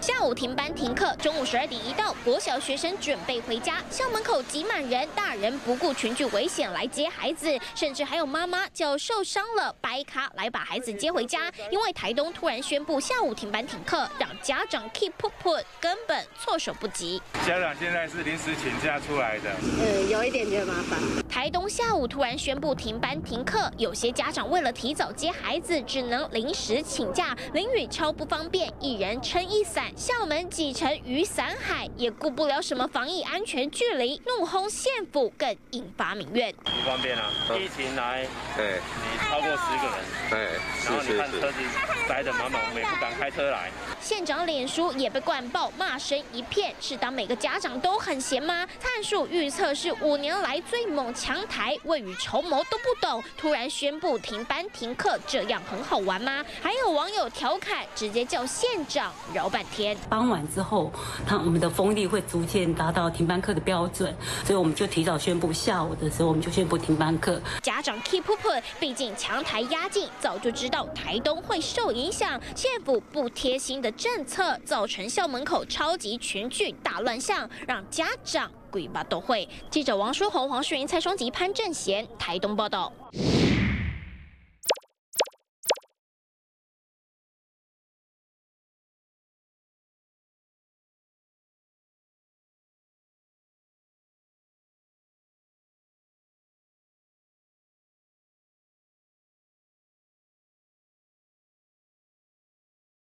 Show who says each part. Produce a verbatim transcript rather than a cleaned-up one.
Speaker 1: 下午停班停课，中午十二点一到，国小学生准备回家，校门口挤满人，大人不顾群聚危险来接孩子，甚至还有妈妈脚受伤了，白卡来把孩子接回家。因为台东突然宣布下午停班停课，让家长 keep put put 根本措手不及。
Speaker 2: 家长现在是临时请假出来的，
Speaker 3: 呃，有一点觉得麻烦。
Speaker 1: 台东下午突然宣布停班停课，有些家长为了提早接孩子，只能临时请假，淋雨超不方便，一人撑一伞。 校门挤成雨伞海，也顾不了什么防疫安全距离，怒轰县府，更引发民怨。
Speaker 4: 不方便啊！疫情来，
Speaker 5: 对，
Speaker 4: 你超过十个人，
Speaker 5: 对，
Speaker 4: 然后你看车子塞得满满，我们也不敢开车来。
Speaker 1: 县长脸书也被灌爆，骂声一片，是当每个家长都很闲吗？参数预测是五年来最猛强台，未雨绸缪都不懂，突然宣布停班停课，这样很好玩吗？还有网友调侃，直接叫县长饶半天。
Speaker 6: 傍晚之后，它我们的风力会逐渐达到停班课的标准，所以我们就提早宣布，下午的时候我们就宣布停班课。
Speaker 1: 家长 keep put， 毕竟强台压境，早就知道台东会受影响。县府不贴心的政策，造成校门口超级群聚大乱象，让家长鬼巴都会。记者王书宏、黄世云、蔡双吉、潘正贤，台东报道。